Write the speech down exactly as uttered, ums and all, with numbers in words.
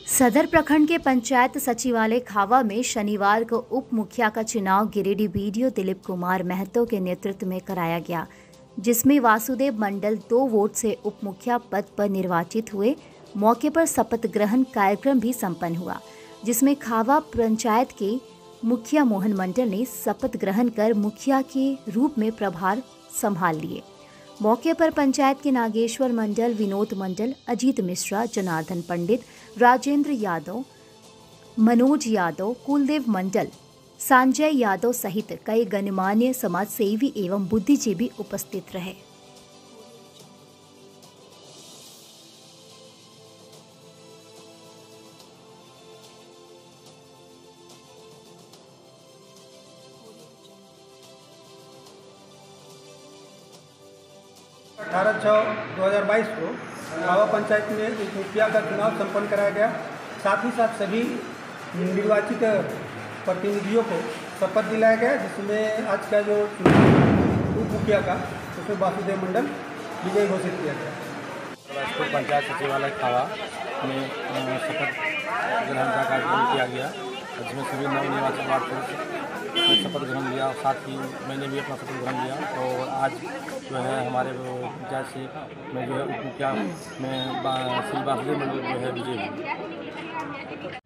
सदर प्रखंड के पंचायत सचिवालय खावा में शनिवार को उप मुखिया का चुनाव गिरिडीह बीडीओ दिलीप कुमार महतो के नेतृत्व में कराया गया, जिसमें वासुदेव मंडल दो वोट से उप मुखिया पद पर निर्वाचित हुए। मौके पर शपथ ग्रहण कार्यक्रम भी संपन्न हुआ, जिसमें खावा पंचायत के मुखिया मोहन मंडल ने शपथ ग्रहण कर मुखिया के रूप में प्रभार संभाल लिए। मौके पर पंचायत के नागेश्वर मंडल, विनोद मंडल, अजीत मिश्रा, जनार्दन पंडित, राजेंद्र यादव, मनोज यादव, कुलदेव मंडल, संजय यादव सहित कई गणमान्य समाज सेवी एवं बुद्धिजीवी उपस्थित रहे। अठारह छः दो हज़ार बाईस को खावा पंचायत में एक मुखिया का चुनाव संपन्न कराया गया। साथ ही साथ सभी निर्वाचित प्रतिनिधियों को शपथ दिलाया गया, जिसमें आज का जो चुनाव उप मुखिया का उसमें वासुदेव मंडल विजयी घोषित किया गया। पंचायत सचिवालय खावा में शपथ ग्रहण का कार्यक्रम किया गया, जिसमें सभी नवनिर्वाचित वार्ड शपथ ग्रहण लिया और साथ ही मैंने भी अपना शपथ ग्रहण लिया। और आज जो है हमारे पंचायत से में जो है उप मुखिया में श्री वासुदेव मंडल जो है विजय हुए।